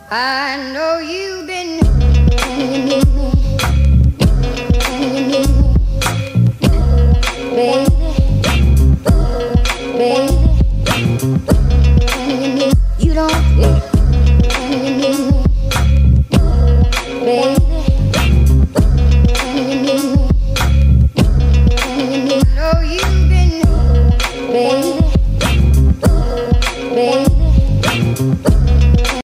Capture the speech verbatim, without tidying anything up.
I know you've been. Can you need me? Can you need me? Baby.